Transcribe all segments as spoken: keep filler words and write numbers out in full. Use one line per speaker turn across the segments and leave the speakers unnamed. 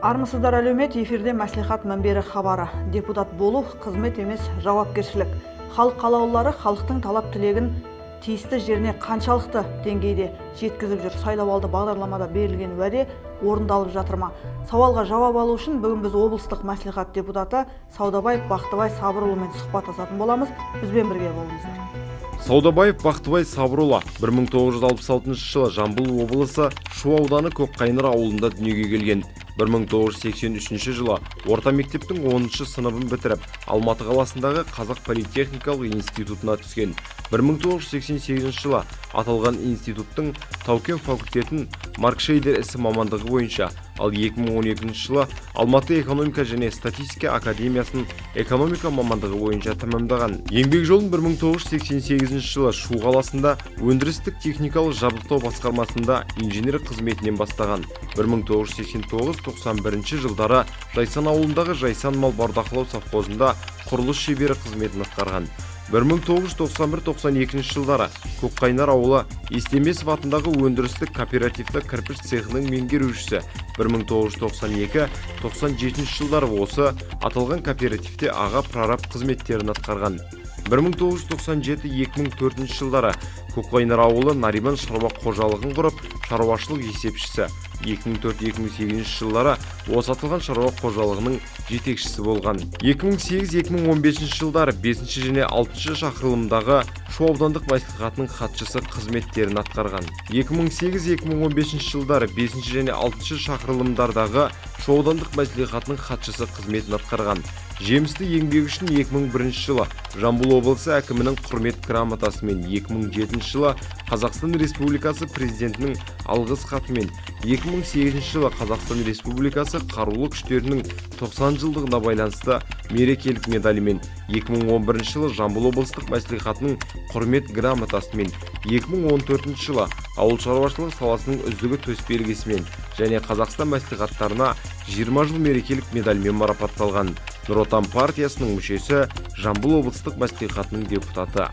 Армысыздар әлеумет, эфирде мәслихат мінбері хабары. Депутат болу қызмет емес жауапкершілік. Халық қалаулылары халықтың талап тілегін тиісті жеріне қаншалықты деңгейде жеткізіп жүр. Сайлауалды бағдарламада берілген уәде орындалып жатыр ма? Сауалға жауап алу үшін бүгін біз облыстық мәслихат депутаты Саудабаев Бақтыбай Сабырұлымен сұхбаттасатын боламыз. Бізбен бірге болыңыздар.
Саудабаев Бақтыбай Сабырұлы бір мың тоғыз жүз алпыс алтыншы жылы Жамбыл облысы Шу ауданы Көкқайнар ауылында дүниеге келген. бір мың тоғыз жүз сексен үшінші жылы орта мектептің оныншы сыныбын бітіріп, Алматы қаласындағы Қазақ политехникалық институтына түскен. бір мың тоғыз жүз сексен сегізінші жылы аталған институттың Тау-Кен факультетін Маркшейдер ісі мамандығы бойынша, ал екі мың он екінші жылы Алматы экономика және статистика академиясын экономика мамандығы бойынша тәмамдаған. Еңбек жолын бір мың тоғыз жүз сексен сегізінші жылы Шу қаласында өндірістік техникалық жабдықтау басқармасында инженер қызметінен бастаған. бір мың тоғыз жүз сексен тоғыз тоқсан бірінші жылдары Жайсан ауылындағы Жайсан мал бордақылау совхозында құрылыс шебері қызметін атқарған. бір мың тоғыз жүз тоқсан бір тоқсан екінші жылдары Көкқайнар ауылы Естемесов атындағы өндірістік кооперативті кірпіш цехының меңгерушісі. бір мың тоғыз жүз тоқсан екі тоқсан жетінші жылдары осы аталған кооперативте аға прораб қызметтерін атқарған. бір мың тоғыз жүз тоқсан жеті екі мың төртінші жылдары Көкқайнар ауылы Нариман шаруа қожалығын құрып, шаруашылық есепшісі. екі мың төрт екі мың сегізінші жылдары осы аталған шаруа қожалығының жетекшісі болған. екі мың сегіз екі мың он бесінші жылдары бесінші және алтыншы шақырылымдағы Шу аудандық мәслихатының хатшысы қызметтерін атқарған. екі мың сегіз екі мың он бесінші жылдары бесінші және алтыншы шақырылымдардағы Шу аудандық мәслихатының хатшысы қызметін атқарған. Жемісті еңбегі үшін екі мың бірінші жылы Жамбыл облысы әкімінің құрмет грамотасымен, екі мың жетінші жылы Қазақстан Республикасы президентінің алғыс хатымен, екі мың сегізінші жылы Қазақстан Республикасы қарулы күштерінің тоқсан жылдығына байланысты мерекелік медалімен, екі мың он бірінші жылы Жамбыл облыстық мәслихатының құрмет грамотасымен, екі мың он төртінші жылы ауыл шаруашылығы саласының үздігі төсбелгісімен және Қазақстан мәслихаттарына жиырма жыл мерекелік медальмен марапатталған. Нұр Отан партиясының мүшесі, Жамбыл облыстық мәслихатының депутаты.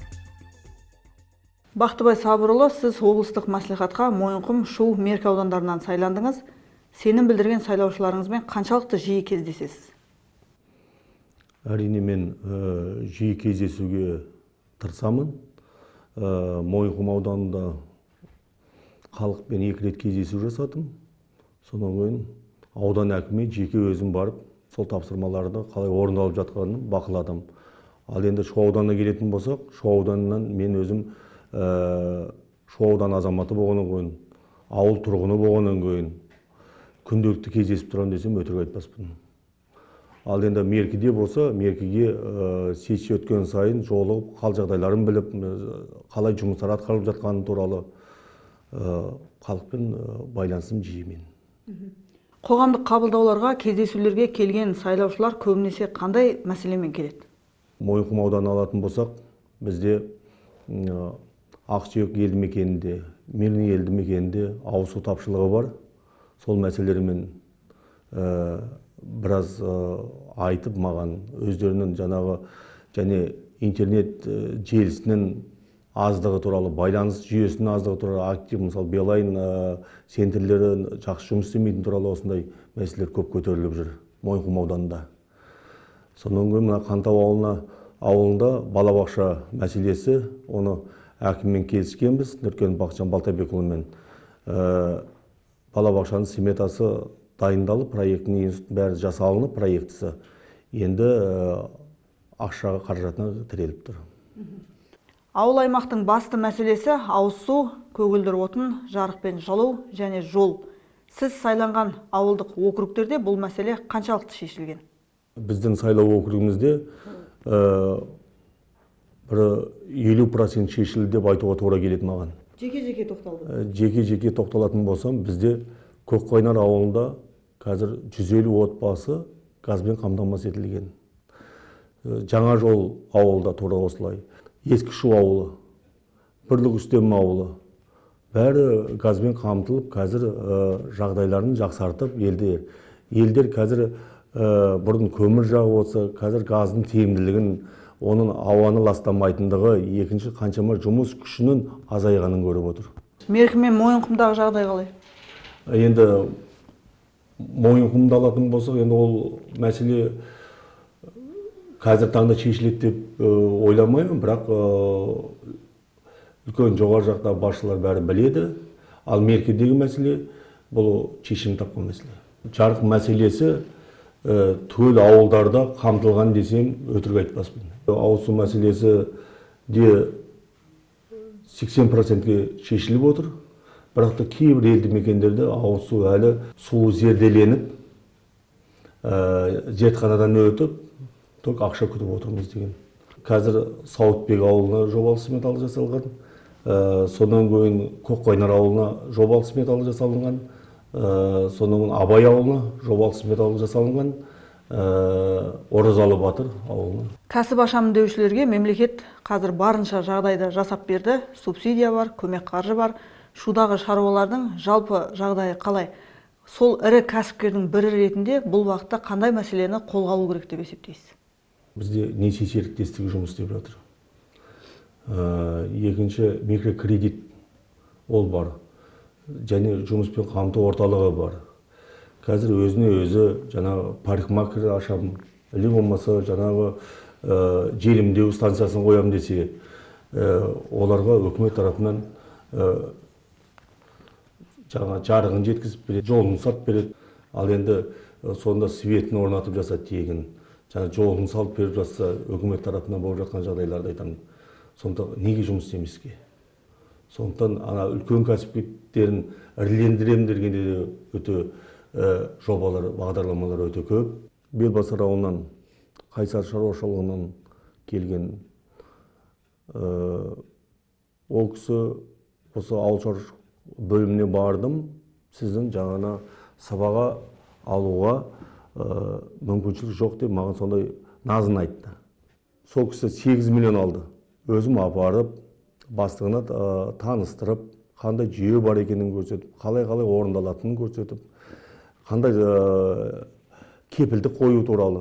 Бақтыбай Сабырұлы, сіз облыстық мәслихатқа Мойынқұм, Шу, Меркі аудандарынан сайландыңыз. Сенім білдірген сайлаушыларыңызбен қаншалықты жиі кездесесіз?
Әрине, мен жиі кездесуге тырысамын. Мойынқұм ауданында халықпен екі рет кездесу жасадым. Содан кейін аудан әкімі жеке өзім барып, сол тапсырмаларды қалай орындалып жатқанын бақыладым. Ал енді Шу ауданына келетін болсақ, Шу ауданынан мен өзім Шу аудан азаматы болғаннан кейін, ауыл тұрғыны болғаннан кейін күнделікті кездесіп тұрам десем өтірік айтпаспын. Ал енді Меркіде болса, Меркіге сессия өткен сайын жолығып, қал жағдайларын біліп, қалай жұмыстар атқарылып жатқаны туралы халықпен байланысым жиімен.
Қоғамдық қабылдауларға, кездесулерге келген сайлаушылар көбінесе қандай мәселемен келеді?
Мойынқұм ауданы алатын болсақ, бізде Ақсүйек елді мекенінде, Мирный елді мекенінде ауыз су тапшылығы бар. Сол мәселелермен біраз айтып маған өздерінің жаңағы және интернет желісінің аздығы туралы, байланыс жүйесінің аздығы туралы, актив, мысалы, Билайн центрлері жақсы жұмыс істемейтін туралы осындай мәселелер көп көтеріліп жүр Мойынқұм ауданында. Сонан кейін мына Қантау ауылына ауылында балабақша мәселесі, оны әкіммен келіскенбіз, Нұркен Бақытжан Балтабекұлымен. Балабақшаның сметасы дайындалып, проектінің бәрі жасалынып, проектісі енді ақшаға қаражатына тіреліп тұр.
Ауыл аймақтың басты мәселесі ауыз су, көгілдір отын, жарық пен жылу және жол. Сіз сайланған ауылдық округтерде бұл мәселе қаншалықты шешілген?
Біздің сайлау округімізде бір елу процент шешілді деп айтуға тура келеді маған.
Жеке-жеке тоқталды?
Жеке-жеке тоқталатын болсам, бізде Көкқайнар ауылында қазір жүз елу отбасы газбен қамтамасыз етілген. Жаңа жол ауылда тура осылай. Ескі Шу ауылы, Бірлік Үстем ауылы, бәрі газбен қамтылып, қазір жағдайларын жақсартып, елдер. Елдер қазір бұрын көмір жағы болса, қазір газдың тиімділігін, оның ауаны ластамайтындығы, екінші қаншама жұмыс күшінің азайғанын көріп отыр.
Меркі мен Мойынқұмдағы жағдай қалай?
Енді мойынқұмды алатын болсақ, енді ол мәселе қазір таңда шешіледі деп ойламаймын, бірақ үлкен жоғары жақтағы басшылар бәрі біледі. Ал меркедегі мәселе бұл шешім тапқан мәселе. Жарық мәселесі түгел ауылдарда қамтылған десем өтірік айтпаспын. Ауызсу мәселесі де сексен процентке шешіліп отыр. Бірақ та кейбір елді мекендерде ауызсу әлі суы зерделеніп, зертханадан өтіп, только ақша күтіп отырмыз деген. Қазір Сауытбек ауылына жобалық сметалық жасалған, содан кейін Көкқайнар ауылына жобалық сметалық жасалынған, содан кейін Абай ауылына жобалық сметалық жасалынған, Оразалы Батыр ауылына.
Кәсіп ашамын деушілерге мемлекет қазір барынша жағдайды жасап берді. Субсидия бар, көмек қаржы бар. Шудағы шаруалардың жалпы жағдайы қалай? Сол ірі кәсіпкердің бірі ретінде бұл уақытта қандай мәселені қолға алу керек деп есептейсіз?
Бізде несие серіктестігі жұмыс істеп жатыр. Екінші микрокредит ол бар. Және жұмыспен қамту орталығы бар. Қазір өзіне өзі жаңағы парикмахер ашам, или болмаса жаңағы желімдеу станциясын қоям десе, оларға үкімет тарапынан жаңа жарығын жеткізіп береді, жолын салып береді. Ал енді сонда светін орнатып жасады тегін. Жаңа жолын салып беріп жатса, үкімет тарапынан болып жатқан жағдайларды айтамын. Сондықтан неге жұмыс істемеске? Сондықтан ана үлкен кәсіпкертерін ірілендіремін дегенде де өте жобалар, бағдарламалар өте көп. Белбасар ауылынан, Қайсар шаруашылығынан келген ол кісі осы ауыл шаруашылығы бөліміне бардым. Сіздің жаңана сабаға алуға мүмкіншілік жоқ деп маған сондай назын айтты. Сол кісі сегіз миллион алды. Өзім апарып, бастығына таныстырып, қандай жүйе бар екенін көрсетіп, қалай-қалай орындалатынын көрсетіп, қандай кепілдік қою туралы.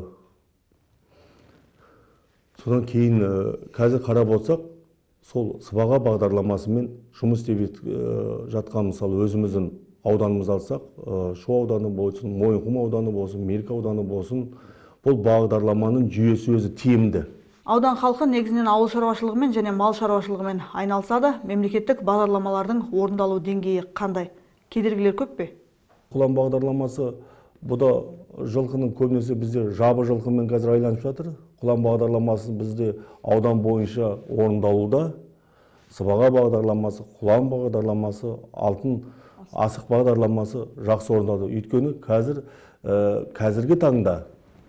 Содан кейін қазір қарап отырсақ, сол сыбаға бағдарламасымен жұмыс істеп жатқан, мысалы өзіміздің ауданымызды алсақ, Шу ауданы болсын, Мойынқұм ауданы болсын, Меркі ауданы болсын, бұл бағдарламаның жүйесі өзі тиімді.
Аудан халқы негізінен ауыл шаруашылығымен және мал шаруашылығымен айналысады. Мемлекеттік бағдарламалардың орындалу деңгейі қандай? Кедергілер көп пе?
Құлан бағдарламасы, бұда жылқының көбінесе бізде жабы жылқымен қазір айланып жатыр. Құлан бағдарламасы бізде аудан бойынша орындалуда. Сыбаға бағдарламасы, құлан бағдарламасы, алтын асық бағдарламасы жақсы орындалды. Өйткені қазір қазіргі таңда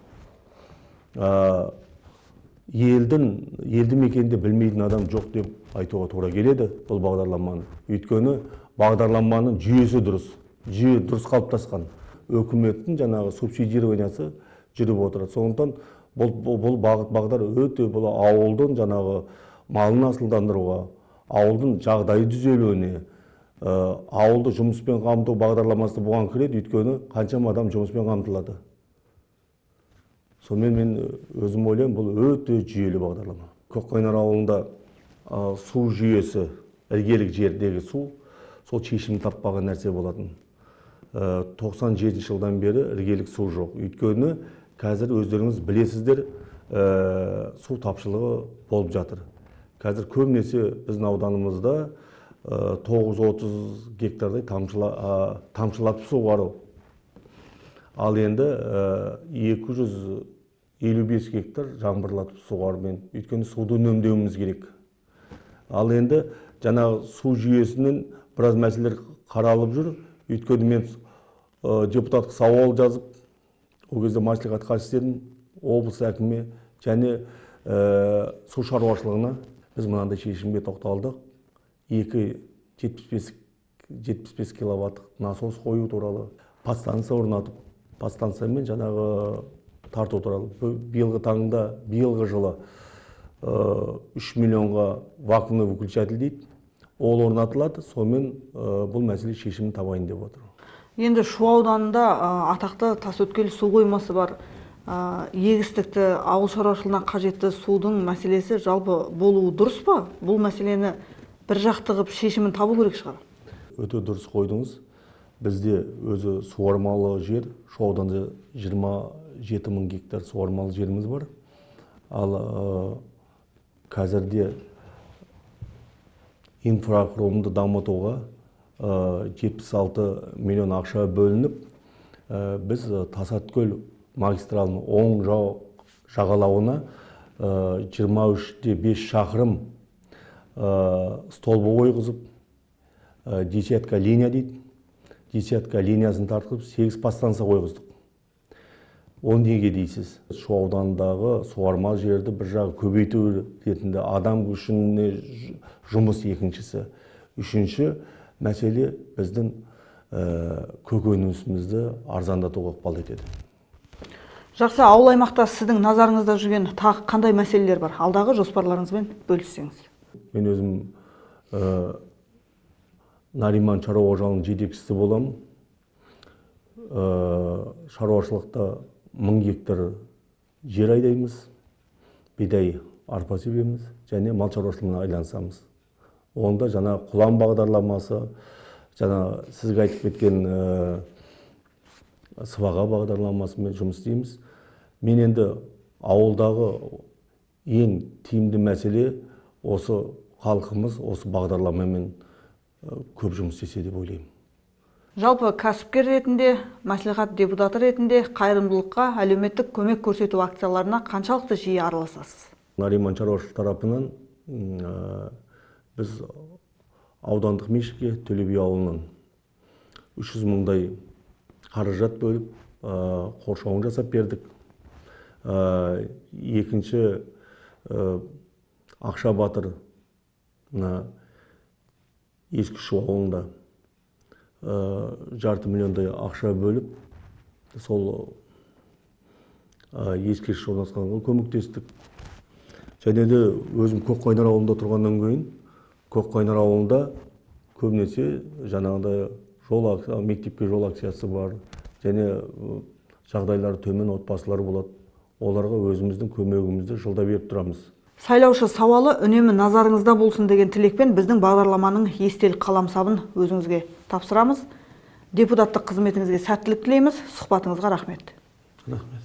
елдің елді мекенде білмейтін адам жоқ деп айтуға тура келеді бұл бағдарламаны. Өйткені бағдарламаның жүйесі дұрыс, жүйе дұрыс қалыптасқан. Өкіметтің жаңағы субсидированиясы жүріп отырады. Сондықтан бұл бағыт бағдар өте бұл ауылдың жаңағы малын асылдандыруға, ауылдың жағдайы түзелуіне, ауылды жұмыспен қамту бағдарламасы бұған кіреді. Өйткені қаншама адам жұмыспен қамтылады. Сонымен мен өзім ойлаймын, бұл өте жүйелі бағдарлама. Көкқайнар ауылында су жүйесі, іргелік жердегі су, сол шешім таппаған нәрсе болатын. тоқсан жетінші жылдан бері іргелік су жоқ. Өйткені қазір өздеріңіз білесіздер, су тапшылығы болып жатыр. Қазір көбінесе біздің ауданымызда тоғыз жүз отыз гектардай тамшылатып суғару. Ал енді екі жүз елу бес гектар жаңбырлатып суғарумен, өйткені суды үнемдеуіміз керек. Ал енді жаңағы су жүйесінің біраз мәселелер қаралып жүр. Өйткені мен депутаттық сауал жазып, ол кезде мәслихат хатшысының облыс әкімі және су шаруашылығына біз мынандай шешімге тоқталдық. екі жетпіс бес киловатт насос қою туралы, подстанция орнатып, подстанциямен жаңағы тарту туралы. Биылғы таңда, биылғы жылы үш миллионға вакуумный выключатель дейді. Ол орнатылады, сонымен бұл мәселе шешімін табайын деп отыр.
Енді Шу ауданында атақты тасөткел су қоймасы бар. Егістікті, ауыл шаруашылығына қажетті судың мәселесі жалпы болуы дұрыс па? Бұл мәселені бір жақтығып шешімін табу керек шығар.
Өте дұрыс қойдыңыз. бізде өзі суармалы жер, шу ауданда жиырма жеті мың гектар суармалы жеріміз бар. Ал қазірде инфрақұрылымды дамытуға жетпіс алты миллион ақша бөлініп, біз Тасаткөл магистралының оң жағалауына жиырма үш те бес шақырым столбы қойғызып, десятка линия дейді, десятка линиясын тартып, сегіз подстанция қойғыздық. Он неге дейсіз? Шу ауданындағы суармалы жерді бір жағы көбейту ретінде адам күшіне жұмыс екіншісі. Үшінші мәселе біздің көкөнісімізді арзандатуға ықпал етеді.
Жақсы, ауыл аймақта сіздің назарыңызда жүрген тағы қандай мәселелер бар? Алдағы жоспарларыңызбен бөліссеңіз.
Мен өзім Нариман шаруа қожалығының жетекшісі боламын. Шаруашылықта мың гектар жер айдаймыз, бидай, арпа себеміз, және мал шаруашылығына айланысамыз. Онда жаңа құлан бағдарламасы, жаңа сізге айтып кеткен сыбаға бағдарламасымен жұмыс істейміз. Мен енді ауылдағы ең тиімді мәселе осы халқымыз осы бағдарламамен көп жұмыс істесе деп ойлаймын.
Жалпы кәсіпкер ретінде, мәслихат депутаты ретінде қайырымдылыққа, әлеуметтік көмек көрсету акцияларына қаншалықты жиі араласасыз?
Нариман шаруашылық тарапынан біз аудандық мешітке Төле би ауылынан үш жүз мыңдай қаражат бөліп, қоршауын жасап бердік. Екінші Ақша Батыр Ескі Шу ауылында жарты миллиондай ақша бөліп, сол Ескі Шу орналасқанға көмектестік. Және де өзім Көкқайнар ауылында тұрғаннан кейін, Көкқайнар ауылында көбінесе жаңағыдай жол акция, мектепке жол акциясы бар, және жағдайлары төмен отбасылар болады. Оларға өзіміздің көмегімізді жылда беріп тұрамыз.
Сайлаушы сауалы үнемі назарыңызда болсын деген тілекпен біздің бағдарламаның естелік қаламсабын өзіңізге тапсырамыз. Депутаттық қызметіңізге сәттілік тілейміз. Сұхбатыңызға рахмет.
Рахмет.